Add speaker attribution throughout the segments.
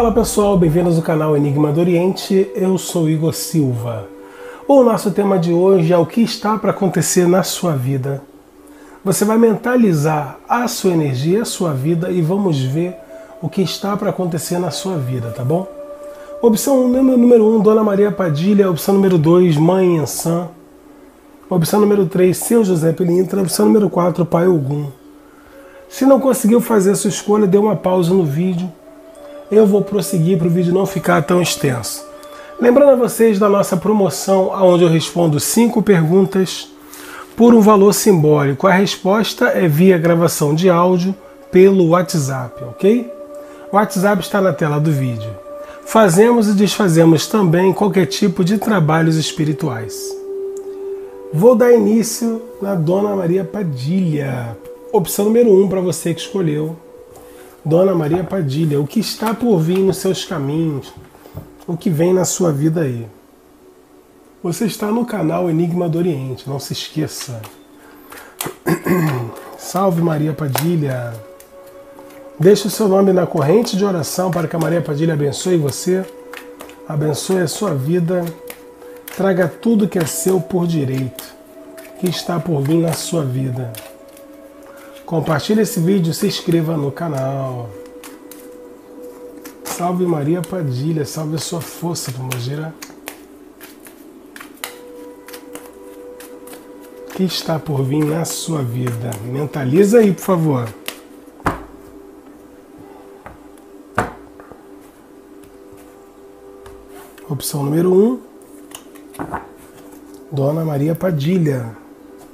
Speaker 1: Fala pessoal, bem-vindos ao canal Enigma do Oriente, eu sou Igor Silva. O nosso tema de hoje é o que está para acontecer na sua vida. Você vai mentalizar a sua energia, a sua vida e vamos ver o que está para acontecer na sua vida, tá bom? Opção número 1, Dona Maria Padilha. Opção número 2, Mãe Iansã. Opção número 3, Seu José Pilintra. Opção número 4, Pai Ogum. Se não conseguiu fazer a sua escolha, dê uma pausa no vídeo. Eu vou prosseguir para o vídeo não ficar tão extenso. Lembrando a vocês da nossa promoção, onde eu respondo 5 perguntas por um valor simbólico. A resposta é via gravação de áudio pelo WhatsApp, ok? O WhatsApp está na tela do vídeo. Fazemos e desfazemos também qualquer tipo de trabalhos espirituais. Vou dar início na Dona Maria Padilha. Opção número 1 para você que escolheu. Dona Maria Padilha, o que está por vir nos seus caminhos, o que vem na sua vida aí. Você está no canal Enigma do Oriente, não se esqueça. Salve Maria Padilha. Deixe o seu nome na corrente de oração para que a Maria Padilha abençoe você, abençoe a sua vida, traga tudo que é seu por direito, que está por vir na sua vida. Compartilhe esse vídeo, se inscreva no canal. Salve Maria Padilha, salve a sua força, Pomogira. O que está por vir na sua vida? Mentaliza aí, por favor. Opção número 1, Dona Maria Padilha.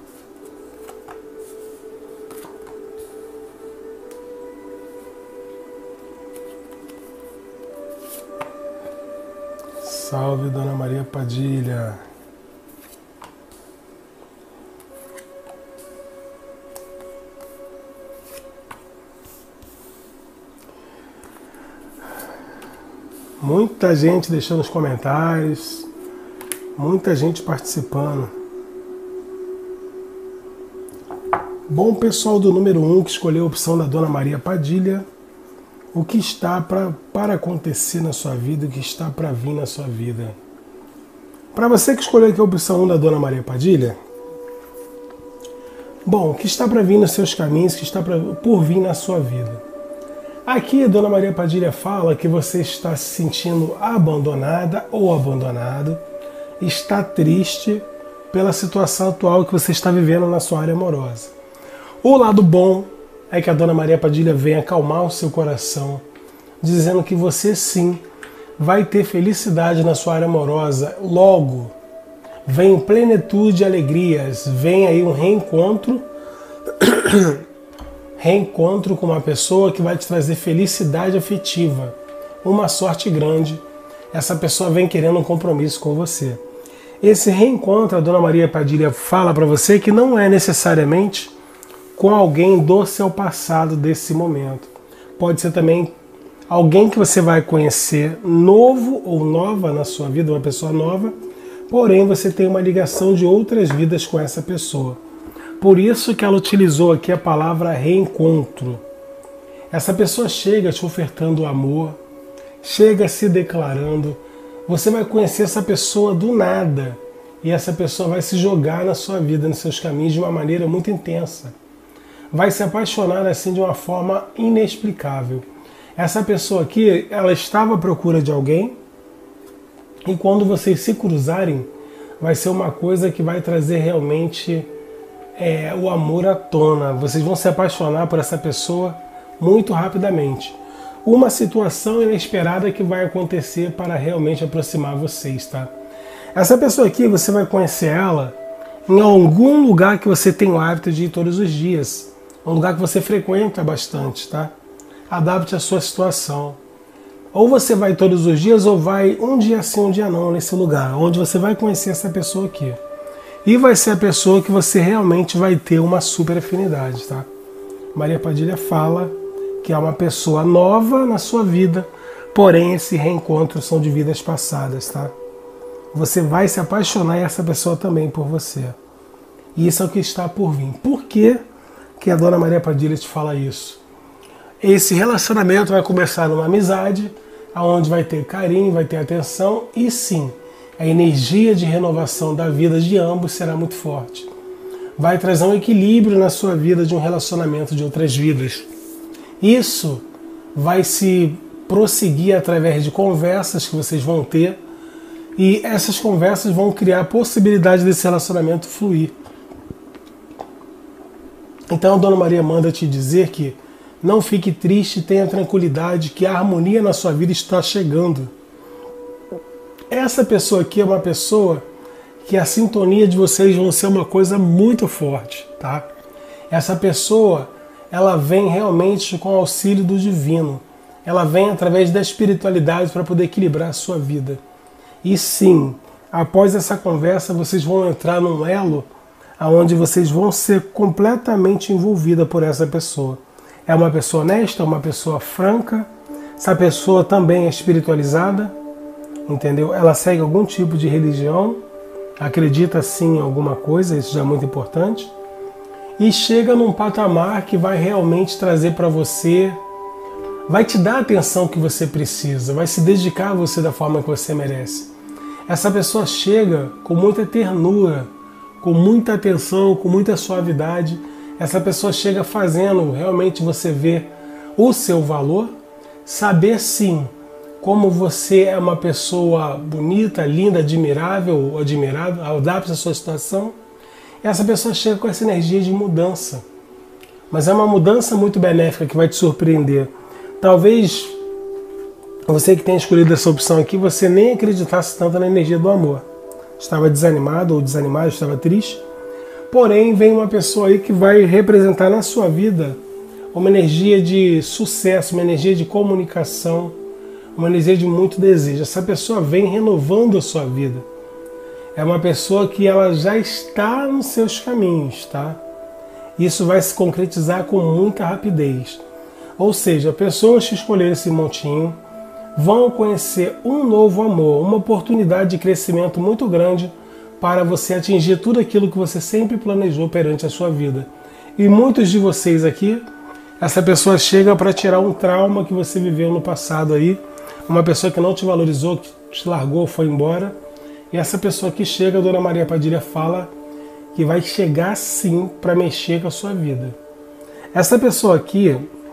Speaker 1: Salve, Dona Maria Padilha. Muita gente deixando os comentários, muita gente participando. Bom, pessoal do número 1 que escolheu a opção da Dona Maria Padilha, o que está para acontecer na sua vida, o que está para vir na sua vida. Para você que escolheu aqui a opção 1 da Dona Maria Padilha, bom, o que está para vir nos seus caminhos, o que está por vir na sua vida. Aqui a Dona Maria Padilha fala que você está se sentindo abandonada ou abandonado, está triste pela situação atual que você está vivendo na sua área amorosa. O lado bom é que a Dona Maria Padilha vem acalmar o seu coração, dizendo que você sim vai ter felicidade na sua área amorosa. Logo, vem plenitude e alegrias, vem aí um reencontro, reencontro com uma pessoa que vai te trazer felicidade afetiva, uma sorte grande. Essa pessoa vem querendo um compromisso com você. Esse reencontro, a Dona Maria Padilha fala para você que não é necessariamente com alguém do seu passado desse momento. Pode ser também alguém que você vai conhecer novo ou nova na sua vida, uma pessoa nova, porém você tem uma ligação de outras vidas com essa pessoa. Por isso que ela utilizou aqui a palavra reencontro. Essa pessoa chega te ofertando amor, chega se declarando, você vai conhecer essa pessoa do nada e essa pessoa vai se jogar na sua vida, nos seus caminhos de uma maneira muito intensa. Vai se apaixonar assim de uma forma inexplicável. Essa pessoa aqui, ela estava à procura de alguém e quando vocês se cruzarem, vai ser uma coisa que vai trazer realmente o amor à tona. Vocês vão se apaixonar por essa pessoa muito rapidamente. Uma situação inesperada que vai acontecer para realmente aproximar vocês, tá? Essa pessoa aqui, você vai conhecer ela em algum lugar que você tem o hábito de ir todos os dias. Um lugar que você frequenta bastante, tá? Adapte a sua situação. Ou você vai todos os dias ou vai um dia sim, um dia não nesse lugar, onde você vai conhecer essa pessoa aqui. E vai ser a pessoa que você realmente vai ter uma super afinidade, tá? Maria Padilha fala que é uma pessoa nova na sua vida, porém esse reencontro são de vidas passadas, tá? Você vai se apaixonar e essa pessoa também por você. E isso é o que está por vir. Por quê que a Dona Maria Padilha te fala isso? Esse relacionamento vai começar numa amizade, onde vai ter carinho, vai ter atenção e sim, a energia de renovação da vida de ambos será muito forte. Vai trazer um equilíbrio na sua vida de um relacionamento de outras vidas. Isso vai se prosseguir através de conversas que vocês vão ter e essas conversas vão criar a possibilidade desse relacionamento fluir. Então a Dona Maria manda te dizer que não fique triste, tenha tranquilidade, que a harmonia na sua vida está chegando. Essa pessoa aqui é uma pessoa que a sintonia de vocês vão ser uma coisa muito forte, tá? Essa pessoa, ela vem realmente com o auxílio do divino. Ela vem através da espiritualidade para poder equilibrar a sua vida. E sim, após essa conversa, vocês vão entrar num elo onde vocês vão ser completamente envolvidas por essa pessoa. É uma pessoa honesta, uma pessoa franca. Essa pessoa também é espiritualizada, entendeu? Ela segue algum tipo de religião, acredita sim em alguma coisa, isso já é muito importante. E chega num patamar que vai realmente trazer para você, vai te dar a atenção que você precisa, vai se dedicar a você da forma que você merece. Essa pessoa chega com muita ternura, com muita atenção, com muita suavidade. Essa pessoa chega fazendo realmente você ver o seu valor, saber sim como você é uma pessoa bonita, linda, admirável ou admirável, adapta a sua situação. Essa pessoa chega com essa energia de mudança. Mas é uma mudança muito benéfica que vai te surpreender. Talvez você que tenha escolhido essa opção aqui, você nem acreditasse tanto na energia do amor. Estava desanimado ou desanimado, estava triste. Porém, vem uma pessoa aí que vai representar na sua vida uma energia de sucesso, uma energia de comunicação, uma energia de muito desejo. Essa pessoa vem renovando a sua vida. É uma pessoa que ela já está nos seus caminhos, tá? Isso vai se concretizar com muita rapidez. Ou seja, pessoas que escolheram esse montinho vão conhecer um novo amor, uma oportunidade de crescimento muito grande para você atingir tudo aquilo que você sempre planejou perante a sua vida. E muitos de vocês aqui, essa pessoa chega para tirar um trauma que você viveu no passado aí, uma pessoa que não te valorizou, que te largou, foi embora. E essa pessoa que chega, a Dona Maria Padilha fala que vai chegar sim para mexer com a sua vida. Essa pessoa aqui,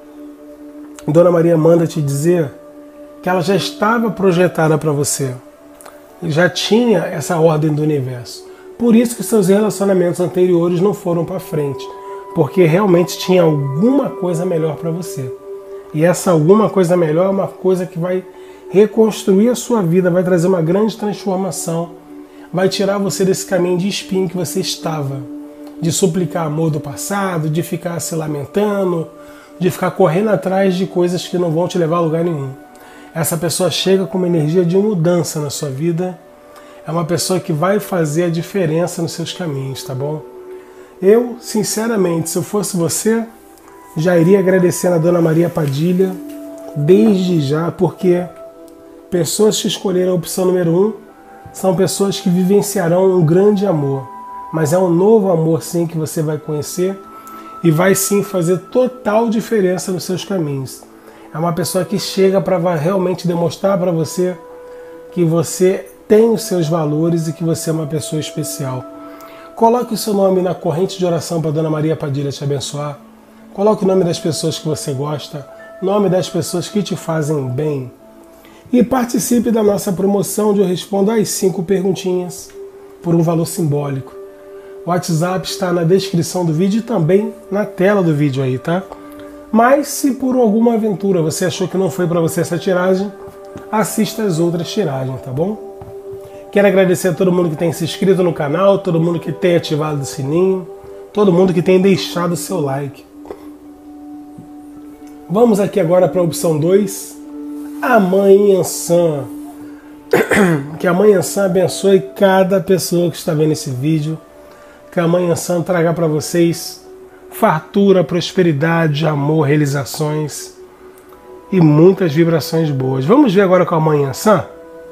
Speaker 1: Dona Maria manda te dizer que ela já estava projetada para você. Já tinha essa ordem do universo. Por isso que seus relacionamentos anteriores não foram para frente. Porque realmente tinha alguma coisa melhor para você. E essa alguma coisa melhor é uma coisa que vai reconstruir a sua vida, vai trazer uma grande transformação, vai tirar você desse caminho de espinho que você estava, de suplicar amor do passado, de ficar se lamentando, de ficar correndo atrás de coisas que não vão te levar a lugar nenhum. Essa pessoa chega com uma energia de mudança na sua vida, é uma pessoa que vai fazer a diferença nos seus caminhos, tá bom? Eu, sinceramente, se eu fosse você, já iria agradecendo a Dona Maria Padilha desde já, porque pessoas que escolheram a opção número 1 são pessoas que vivenciarão um grande amor, mas é um novo amor sim que você vai conhecer e vai sim fazer total diferença nos seus caminhos. É uma pessoa que chega para realmente demonstrar para você que você tem os seus valores e que você é uma pessoa especial. Coloque o seu nome na corrente de oração para a Dona Maria Padilha te abençoar. Coloque o nome das pessoas que você gosta, nome das pessoas que te fazem bem. E participe da nossa promoção onde eu respondo as 5 perguntinhas por um valor simbólico. O WhatsApp está na descrição do vídeo e também na tela do vídeo aí, tá? Mas se por alguma aventura você achou que não foi para você essa tiragem, assista as outras tiragens, tá bom? Quero agradecer a todo mundo que tem se inscrito no canal, todo mundo que tem ativado o sininho, todo mundo que tem deixado o seu like. Vamos aqui agora para a opção 2, a Mãe Iansã. Que a Mãe Iansã abençoe cada pessoa que está vendo esse vídeo. Que a Mãe Iansã traga para vocês fartura, prosperidade, amor, realizações e muitas vibrações boas. Vamos ver agora com a Mãe Iansã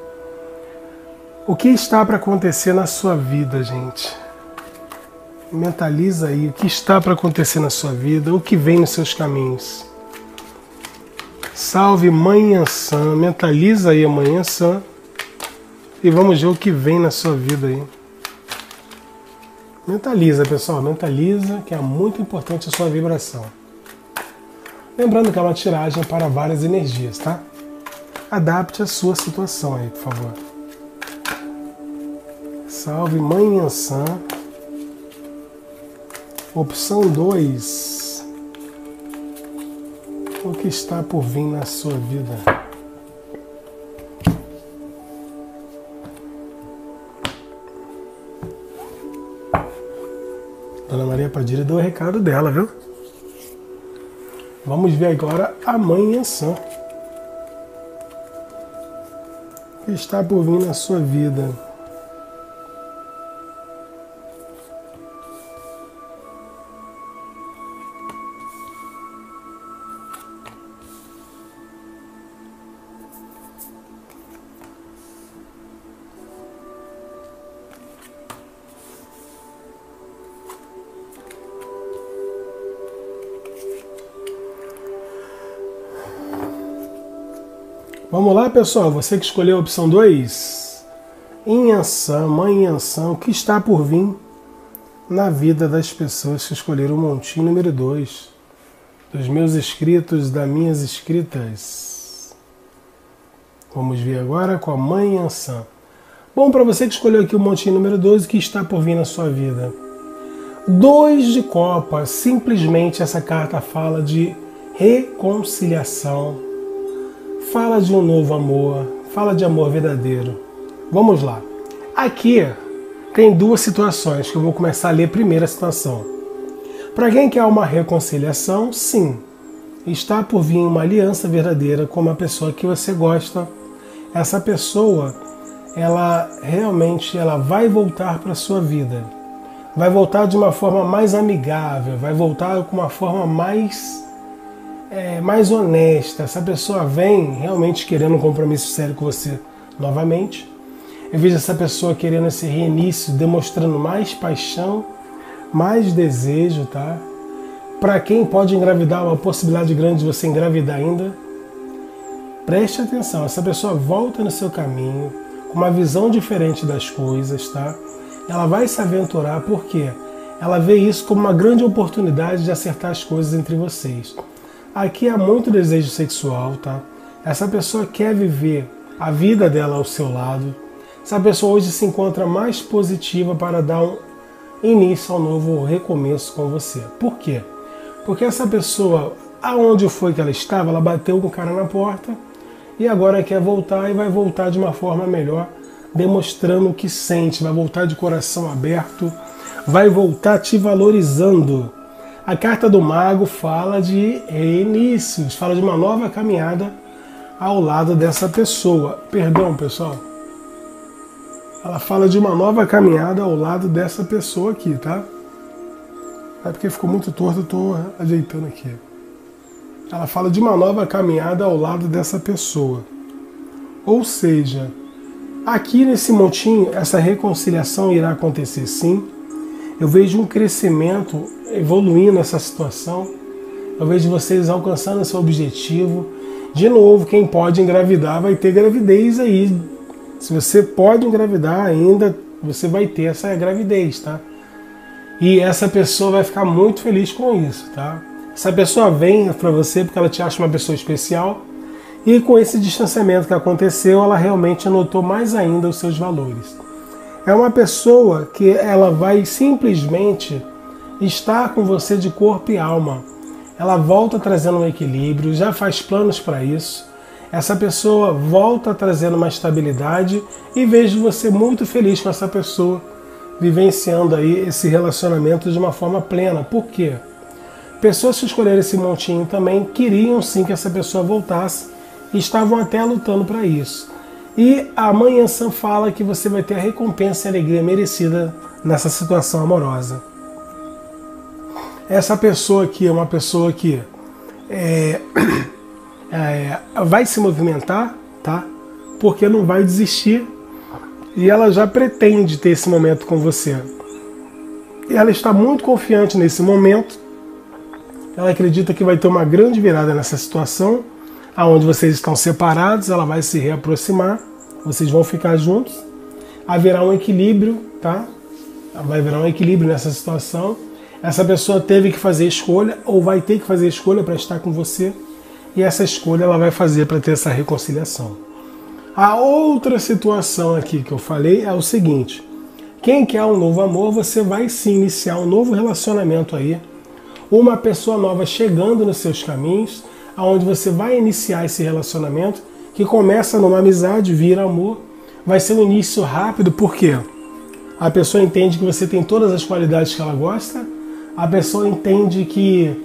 Speaker 1: o que está para acontecer na sua vida, gente. Mentaliza aí o que está para acontecer na sua vida, o que vem nos seus caminhos. Salve Mãe Ansã, mentaliza aí a Mãe Ansã e vamos ver o que vem na sua vida aí. Mentaliza, pessoal, mentaliza, que é muito importante a sua vibração. Lembrando que é uma tiragem para várias energias, tá? Adapte a sua situação aí, por favor. Salve Mãe Ansã. Opção 2. O que está por vir na sua vida? Dona Maria Padilha deu o recado dela, viu? Vamos ver agora a Mãe Ansã. O que está por vir na sua vida? Vamos lá, pessoal, você que escolheu a opção 2. Inhansã, Mãe Ansã, o que está por vir na vida das pessoas que escolheram o montinho número 2, dos meus inscritos, das minhas inscritas. Vamos ver agora com a Mãe Ansã. Bom, para você que escolheu aqui o montinho número 2, o que está por vir na sua vida? 2 de copas, simplesmente essa carta fala de reconciliação. Fala de um novo amor, fala de amor verdadeiro. Vamos lá. Aqui tem 2 situações que eu vou começar a ler. Primeira situação. Para quem quer uma reconciliação, sim. Está por vir uma aliança verdadeira com uma pessoa que você gosta. Essa pessoa, ela realmente vai voltar para a sua vida. Vai voltar de uma forma mais amigável, vai voltar com uma forma mais honesta. Essa pessoa vem realmente querendo um compromisso sério com você novamente. Eu vejo essa pessoa querendo esse reinício, demonstrando mais paixão, mais desejo, tá? Para quem pode engravidar, uma possibilidade grande de você engravidar ainda. Preste atenção, essa pessoa volta no seu caminho, com uma visão diferente das coisas, tá? Ela vai se aventurar, porque ela vê isso como uma grande oportunidade de acertar as coisas entre vocês. Aqui há muito desejo sexual, tá? Essa pessoa quer viver a vida dela ao seu lado. Essa pessoa hoje se encontra mais positiva para dar um início ao novo recomeço com você. Por quê? Porque essa pessoa, aonde foi que ela estava, ela bateu com o cara na porta e agora quer voltar e vai voltar de uma forma melhor, demonstrando o que sente, vai voltar de coração aberto, vai voltar te valorizando. A carta do Mago fala de reinícios, fala de uma nova caminhada ao lado dessa pessoa. Perdão, pessoal. Ela fala de uma nova caminhada ao lado dessa pessoa aqui, tá? É porque ficou muito torto, eu estou ajeitando aqui. Ela fala de uma nova caminhada ao lado dessa pessoa. Ou seja, aqui nesse montinho, essa reconciliação irá acontecer sim. Eu vejo um crescimento evoluindo essa situação. Eu vejo vocês alcançando seu objetivo. De novo, quem pode engravidar vai ter gravidez aí. Se você pode engravidar ainda, você vai ter essa gravidez, tá? E essa pessoa vai ficar muito feliz com isso, tá? Essa pessoa vem para você porque ela te acha uma pessoa especial. E com esse distanciamento que aconteceu, ela realmente notou mais ainda os seus valores. É uma pessoa que ela vai simplesmente estar com você de corpo e alma. Ela volta trazendo um equilíbrio, já faz planos para isso. Essa pessoa volta trazendo uma estabilidade e vejo você muito feliz com essa pessoa, vivenciando aí esse relacionamento de uma forma plena. Por quê? Pessoas que escolheram esse montinho também queriam sim que essa pessoa voltasse e estavam até lutando para isso. E a Mãe Ansã fala que você vai ter a recompensa e a alegria merecida nessa situação amorosa. Essa pessoa aqui é uma pessoa que vai se movimentar, tá? Porque não vai desistir. E ela já pretende ter esse momento com você. E ela está muito confiante nesse momento. Ela acredita que vai ter uma grande virada nessa situação. Aonde vocês estão separados, ela vai se reaproximar, vocês vão ficar juntos, haverá um equilíbrio, tá? Vai haver um equilíbrio nessa situação. Essa pessoa teve que fazer escolha, ou vai ter que fazer escolha para estar com você, e essa escolha ela vai fazer para ter essa reconciliação. A outra situação aqui que eu falei é o seguinte: quem quer um novo amor, você vai sim iniciar um novo relacionamento aí, uma pessoa nova chegando nos seus caminhos, aonde você vai iniciar esse relacionamento, que começa numa amizade, vira amor. Vai ser um início rápido, porque a pessoa entende que você tem todas as qualidades que ela gosta, a pessoa entende que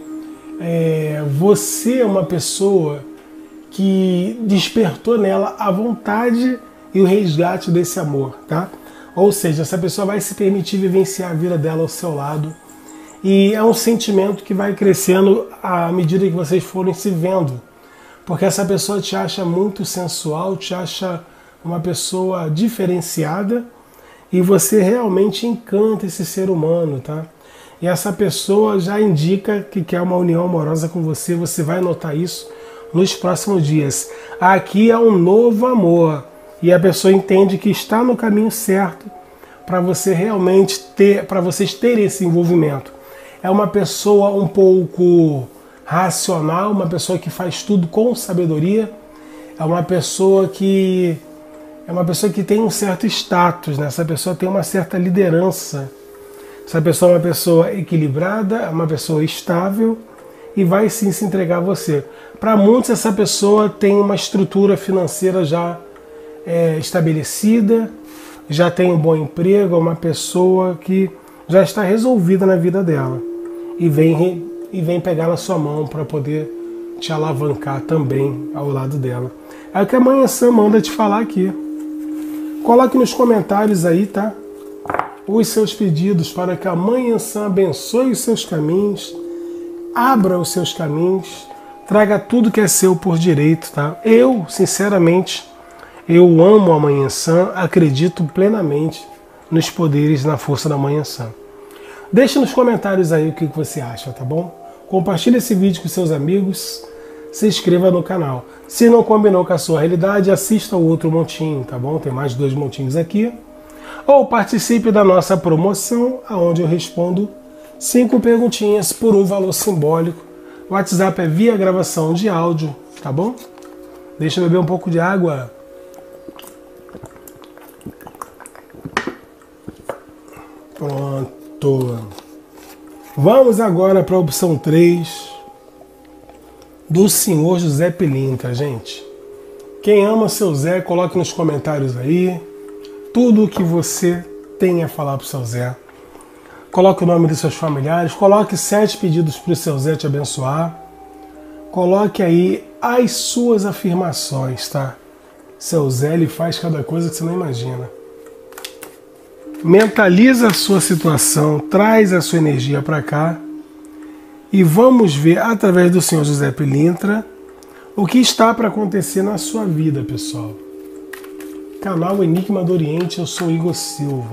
Speaker 1: você é uma pessoa que despertou nela a vontade e o resgate desse amor, tá? Ou seja, essa pessoa vai se permitir vivenciar a vida dela ao seu lado, e é um sentimento que vai crescendo à medida que vocês forem se vendo, porque essa pessoa te acha muito sensual, te acha uma pessoa diferenciada, e você realmente encanta esse ser humano, tá? E essa pessoa já indica que quer uma união amorosa com você, você vai notar isso nos próximos dias. Aqui é um novo amor, e a pessoa entende que está no caminho certo para você realmente ter, para vocês terem esse envolvimento. É uma pessoa um pouco racional, uma pessoa que faz tudo com sabedoria, é uma pessoa que tem um certo status, né? Essa pessoa tem uma certa liderança. Essa pessoa é uma pessoa equilibrada, uma pessoa estável e vai sim se entregar a você. Para muitos, essa pessoa tem uma estrutura financeira já estabelecida, já tem um bom emprego, é uma pessoa que já está resolvida na vida dela e vem pegar na sua mão para poder te alavancar também ao lado dela. É o que a Mãe Ansã manda te falar aqui. Coloque nos comentários aí, tá? Os seus pedidos para que a Mãe Ansã abençoe os seus caminhos, abra os seus caminhos, traga tudo que é seu por direito, tá? Eu, sinceramente, eu amo a Mãe Ansã, acredito plenamente nos poderes, na força da Mãe Ansã. Deixe nos comentários aí o que você acha, tá bom? Compartilhe esse vídeo com seus amigos, se inscreva no canal. Se não combinou com a sua realidade, assista o outro montinho, tá bom? Tem mais 2 montinhos aqui. Ou participe da nossa promoção, onde eu respondo 5 perguntinhas por um valor simbólico. O WhatsApp é via gravação de áudio, tá bom? Deixa eu beber um pouco de água. Pronto. Vamos agora para a opção 3 do senhor José Pilintra, gente. Quem ama seu Zé, coloque nos comentários aí tudo o que você tem a falar para o seu Zé. Coloque o nome dos seus familiares, coloque 7 pedidos para o seu Zé te abençoar. Coloque aí as suas afirmações, tá? Seu Zé, ele faz cada coisa que você não imagina. Mentaliza a sua situação, traz a sua energia para cá e vamos ver, através do senhor José Pilintra, o que está para acontecer na sua vida, pessoal. Canal Enigma do Oriente, eu sou Igor Silva.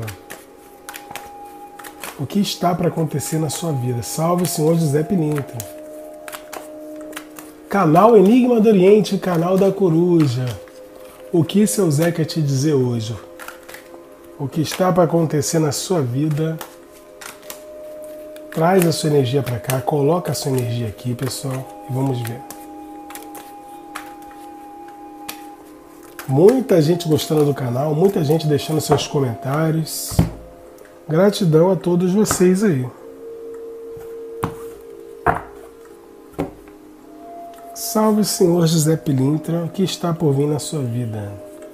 Speaker 1: O que está para acontecer na sua vida? Salve o senhor José Pilintra. Canal Enigma do Oriente, canal da Coruja. O que seu Zé quer te dizer hoje? O que está para acontecer na sua vida? Traz a sua energia para cá, coloca a sua energia aqui, pessoal, e vamos ver. Muita gente gostando do canal, muita gente deixando seus comentários. Gratidão a todos vocês aí. Salve o senhor José Pilintra, o que está por vir na sua vida?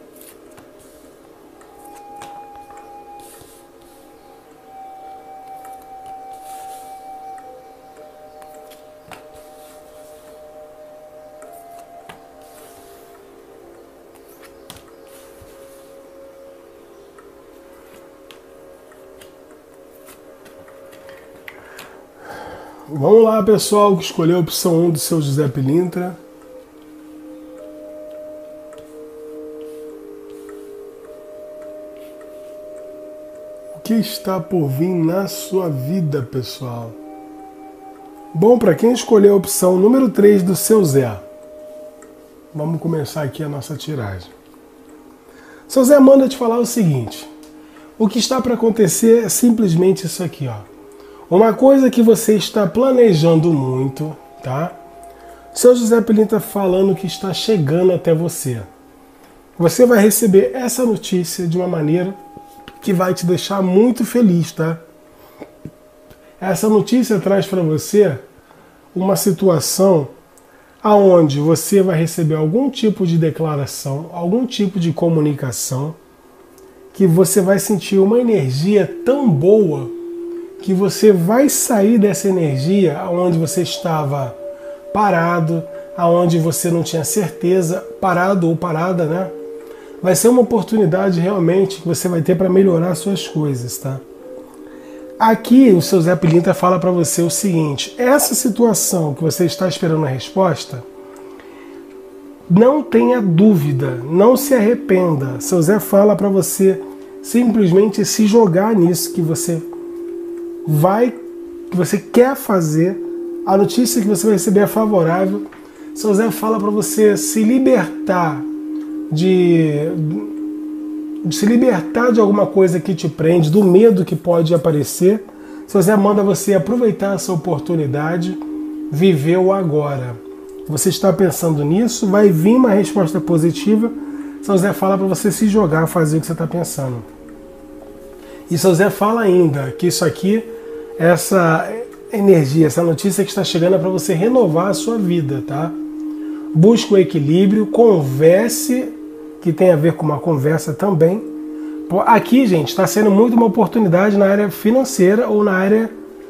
Speaker 1: Vamos lá, pessoal, que escolheu a opção 1 do seu José Pilintra. O que está por vir na sua vida, pessoal? Bom, para quem escolheu a opção número 3 do seu Zé. Vamos começar aqui a nossa tiragem. São Zé manda te falar o seguinte: o que está para acontecer é simplesmente isso aqui, ó. Uma coisa que você está planejando muito, tá? Seu José Pilintra falando que está chegando até você. Você vai receber essa notícia de uma maneira que vai te deixar muito feliz, tá? Essa notícia traz para você uma situação aonde você vai receber algum tipo de declaração, algum tipo de comunicação, que você vai sentir uma energia tão boa que você vai sair dessa energia aonde você estava parado, aonde você não tinha certeza, parado ou parada, né? Vai ser uma oportunidade realmente que você vai ter para melhorar suas coisas, tá? Aqui o seu Zé Pilintra fala para você o seguinte: essa situação que você está esperando a resposta, não tenha dúvida, não se arrependa. Seu Zé fala para você simplesmente se jogar nisso que você quer fazer. A notícia que você vai receber é favorável. Seu Zé fala para você se libertar de alguma coisa que te prende, do medo que pode aparecer. Seu Zé manda você aproveitar essa oportunidade, viver o agora. Você está pensando nisso, vai vir uma resposta positiva. Seu Zé fala para você se jogar, fazer o que você está pensando. E seu Zé fala ainda que isso aqui, essa energia, essa notícia que está chegando é para você renovar a sua vida, tá? Busque o equilíbrio, converse, que tem a ver com uma conversa também. Aqui, gente, está sendo muito uma oportunidade na área financeira ou na área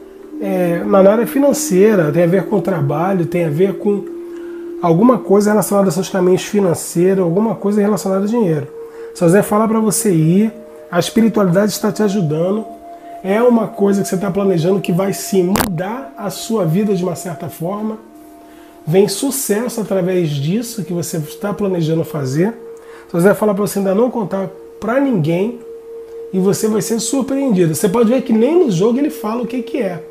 Speaker 1: financeira, tem a ver com o trabalho, tem a ver com alguma coisa relacionada aos seus caminhos financeiros, alguma coisa relacionada ao dinheiro. Se Zé fala para você ir, a espiritualidade está te ajudando, é uma coisa que você está planejando que vai sim mudar a sua vida de uma certa forma. Vem sucesso através disso que você está planejando fazer. Se Zé fala para você ainda não contar para ninguém e você vai ser surpreendido. Você pode ver que nem no jogo ele fala o que é.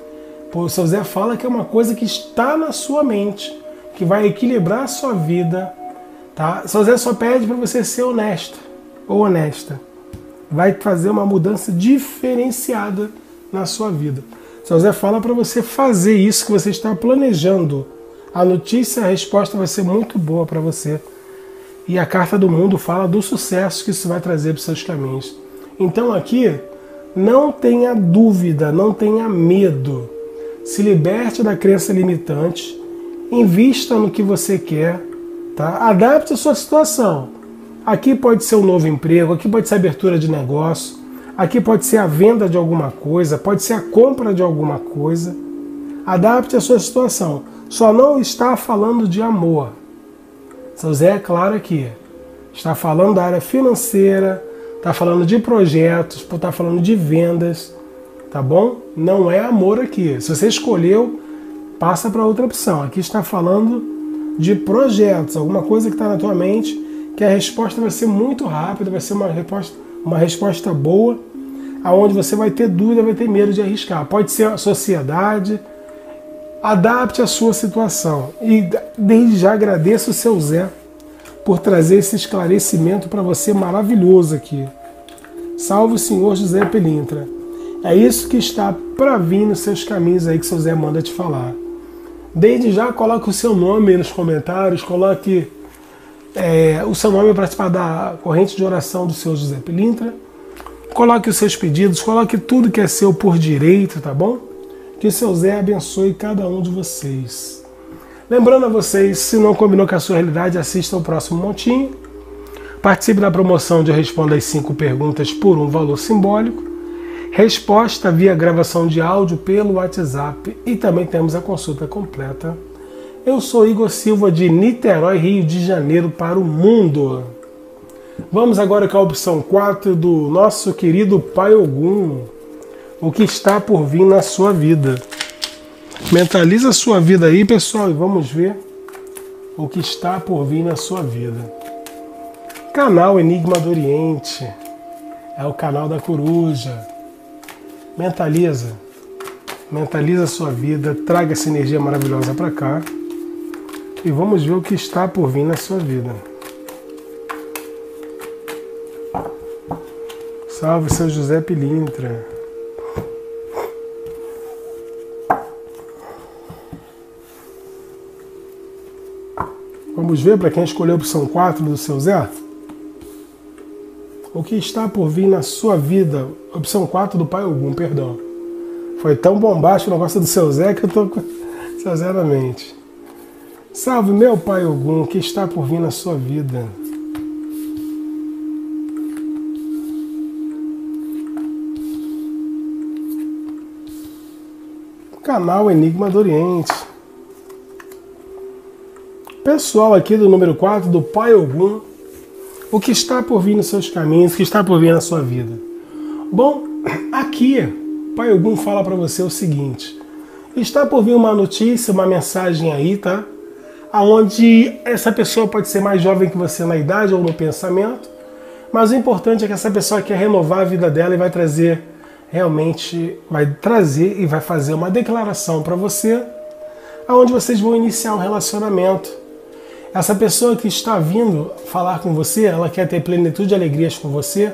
Speaker 1: O seu Zé fala que é uma coisa que está na sua mente, que vai equilibrar a sua vida, tá? Seu Zé só pede para você ser honesto ou honesta. Vai fazer uma mudança diferenciada na sua vida. Seu Zé fala para você fazer isso que você está planejando. A notícia, a resposta vai ser muito boa para você. E a carta do mundo fala do sucesso que isso vai trazer para os seus caminhos. Então aqui, não tenha dúvida, não tenha medo. Se liberte da crença limitante, invista no que você quer, tá? Adapte a sua situação. Aqui pode ser um novo emprego, aqui pode ser a abertura de negócio, aqui pode ser a venda de alguma coisa, pode ser a compra de alguma coisa. Adapte a sua situação. Só não está falando de amor. Seu Zé é claro aqui. Está falando da área financeira, está falando de projetos, está falando de vendas, tá bom? Não é amor aqui. Se você escolheu, passa para outra opção. Aqui está falando de projetos, alguma coisa que está na tua mente, que a resposta vai ser muito rápida, vai ser uma resposta boa, aonde você vai ter dúvida, vai ter medo de arriscar. Pode ser a sociedade. Adapte a sua situação. E desde já agradeço o seu Zé por trazer esse esclarecimento para você maravilhoso aqui. Salve o senhor José Pilintra. É isso que está para vir nos seus caminhos aí que seu Zé manda te falar. Desde já coloque o seu nome aí nos comentários, coloque o seu nome para participar da corrente de oração do seu José Pilintra. Coloque os seus pedidos, coloque tudo que é seu por direito, tá bom? Que seu Zé abençoe cada um de vocês. Lembrando a vocês, se não combinou com a sua realidade, assista ao próximo montinho. Participe da promoção de Eu Respondo as 5 perguntas por um valor simbólico. Resposta via gravação de áudio pelo WhatsApp. E também temos a consulta completa. Eu sou Igor Silva de Niterói, Rio de Janeiro, para o mundo. Vamos agora com a opção 4 do nosso querido Pai Ogum. O que está por vir na sua vida. Mentaliza a sua vida aí, pessoal, e vamos ver o que está por vir na sua vida. Canal Enigma do Oriente. É o canal da coruja. Mentaliza a sua vida, traga essa energia maravilhosa para cá. E vamos ver o que está por vir na sua vida. Salve, seu José Pilintra. Vamos ver para quem escolheu a opção 4 do seu Zé? O que está por vir na sua vida? Opção 4 do Pai Ogum, perdão. Foi tão bombástico o negócio do seu Zé que eu estou com o seu Zé na mente. Salve, meu Pai Ogum, o que está por vir na sua vida? Canal Enigma do Oriente. Pessoal aqui do número 4 do Pai Ogum, o que está por vir nos seus caminhos, o que está por vir na sua vida? Bom, aqui o Pai Ogum fala para você o seguinte: está por vir uma notícia, uma mensagem aí, tá? Aonde essa pessoa pode ser mais jovem que você na idade ou no pensamento, mas o importante é que essa pessoa quer renovar a vida dela e vai trazer, realmente, vai trazer e vai fazer uma declaração para você, aonde vocês vão iniciar um relacionamento. Essa pessoa que está vindo falar com você, ela quer ter plenitude de alegrias com você.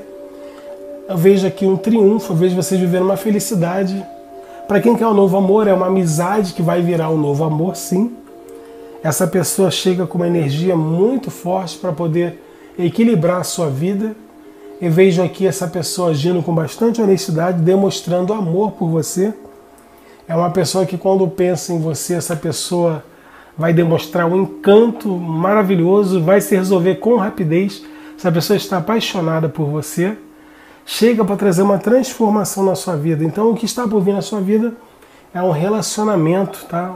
Speaker 1: Eu vejo aqui um triunfo, eu vejo vocês vivendo uma felicidade. Para quem quer um novo amor, é uma amizade que vai virar um novo amor, sim. Essa pessoa chega com uma energia muito forte para poder equilibrar a sua vida. Eu vejo aqui essa pessoa agindo com bastante honestidade, demonstrando amor por você. É uma pessoa que quando pensa em você, essa pessoa vai demonstrar um encanto maravilhoso, vai se resolver com rapidez. Essa pessoa está apaixonada por você, chega para trazer uma transformação na sua vida. Então o que está por vir na sua vida é um relacionamento, tá?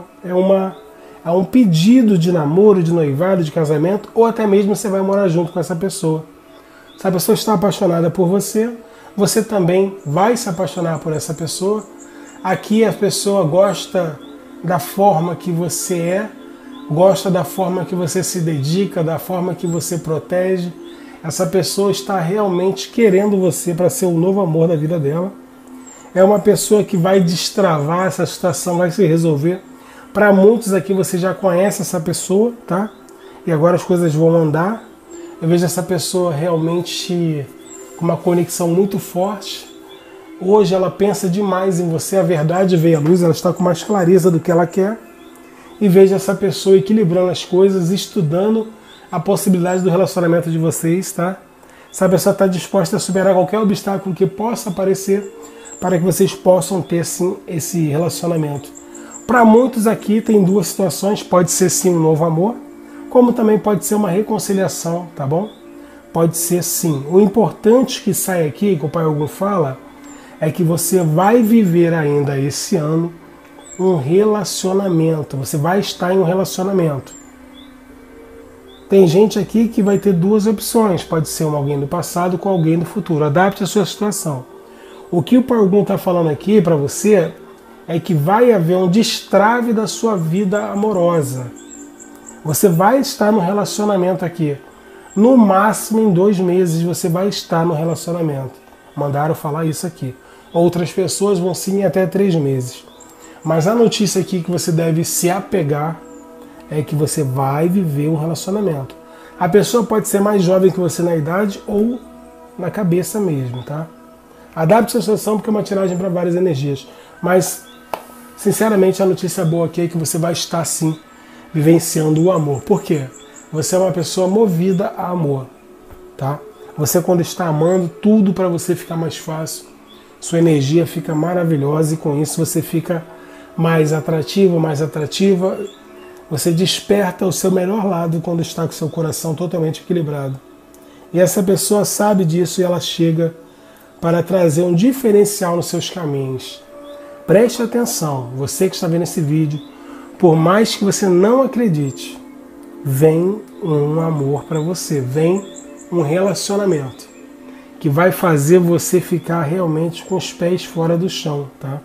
Speaker 1: É um pedido de namoro, de noivado, de casamento, ou até mesmo você vai morar junto com essa pessoa. Se a pessoa está apaixonada por você, você também vai se apaixonar por essa pessoa. Aqui a pessoa gosta da forma que você é, gosta da forma que você se dedica, da forma que você protege. Essa pessoa está realmente querendo você para ser o novo amor da vida dela. É uma pessoa que vai destravar, essa situação vai se resolver. Para muitos aqui você já conhece essa pessoa, tá? E agora as coisas vão andar. Eu vejo essa pessoa realmente com uma conexão muito forte. Hoje ela pensa demais em você, a verdade veio à luz, ela está com mais clareza do que ela quer. E veja essa pessoa equilibrando as coisas, estudando a possibilidade do relacionamento de vocês, tá? Essa pessoa está disposta a superar qualquer obstáculo que possa aparecer para que vocês possam ter, sim, esse relacionamento. Para muitos aqui tem duas situações, pode ser sim um novo amor, como também pode ser uma reconciliação, tá bom? Pode ser sim. O importante que sai aqui, que o Pai Ogum fala, é que você vai viver ainda esse ano um relacionamento. Você vai estar em um relacionamento. Tem gente aqui que vai ter duas opções. Pode ser alguém do passado com alguém do futuro. Adapte a sua situação. O que o Pai Ogum está falando aqui para você é que vai haver um destrave da sua vida amorosa. Você vai estar no relacionamento aqui. No máximo em 2 meses você vai estar no relacionamento. Mandaram falar isso aqui. Outras pessoas vão sim até 3 meses. Mas a notícia aqui que você deve se apegar é que você vai viver um relacionamento. A pessoa pode ser mais jovem que você na idade ou na cabeça mesmo, tá? Adapte a situação porque é uma tiragem para várias energias. Mas, sinceramente, a notícia boa aqui é que você vai estar, sim, vivenciando o amor. Por quê? Você é uma pessoa movida a amor, tá? Você, quando está amando, tudo para você fica mais fácil. Sua energia fica maravilhosa e com isso você fica mais atrativo, mais atrativa. Você desperta o seu melhor lado quando está com seu coração totalmente equilibrado. E essa pessoa sabe disso e ela chega para trazer um diferencial nos seus caminhos. Preste atenção, você que está vendo esse vídeo, por mais que você não acredite, vem um amor para você, vem um relacionamento que vai fazer você ficar realmente com os pés fora do chão, tá?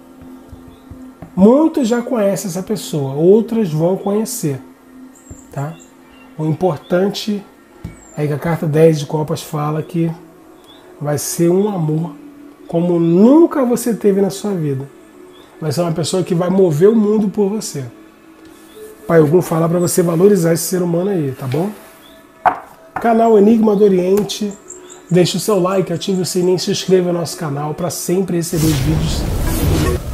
Speaker 1: Muitos já conhecem essa pessoa, outras vão conhecer, tá? O importante é que a carta 10 de copas fala que vai ser um amor como nunca você teve na sua vida. Vai ser uma pessoa que vai mover o mundo por você. Pai Ogum falar para você valorizar esse ser humano aí, tá bom? Canal Enigma do Oriente. Deixe o seu like, ative o sininho e se inscreva no nosso canal para sempre receber os vídeos